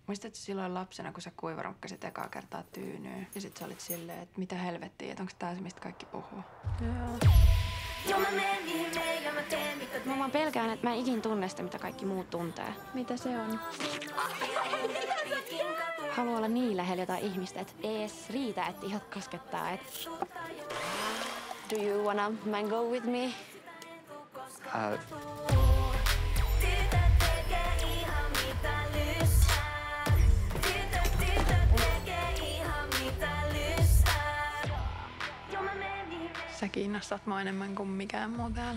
Muistatko silloin lapsena, kun sä kuivarunkkasit ekaa kertaa tyynyyn? Ja sit sä olit silleen, että mitä helvettiä, että onko tää se, mistä kaikki puhuu? Joo. Mä vaan pelkään, että mä en ikin tunne sitä, mitä kaikki muut tuntee. Mitä se on? Haluan olla niin lähellä jotain ihmistä, että ees riitä, että ihot koskettaa. Do you wanna mango with me? Sä kiinnostat mua enemmän kuin mikään muu täällä.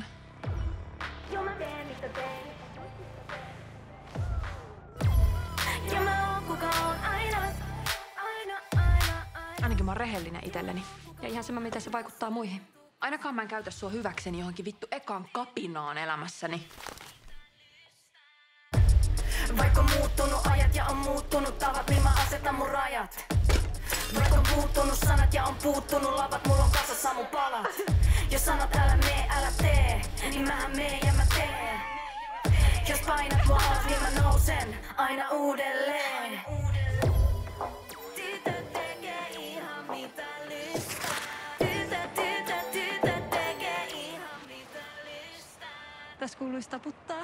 Ainakin mä oon rehellinen itselleni. Ja ihan sama, miten se vaikuttaa muihin. Ainakaan mä en käytä sua hyväkseni johonkin vittu ekaan kapinaan elämässäni. Vaikka on muuttunut ajat ja on muuttunut tavat, niin mä asetan mun rajat. Vaikka on puuttunut sanat ja on puuttunut lavat, mulla on kasassa mun palat. Jos sanot älä mee, älä tee, niin mähän mee ja mä teen. Jos painat mua alas, niin mä nousen aina uudelleen. Tytöt tekee ihan mitä lystää. Tytöt tekee ihan mitä lystää. Tässä kuuluisi taputtaa.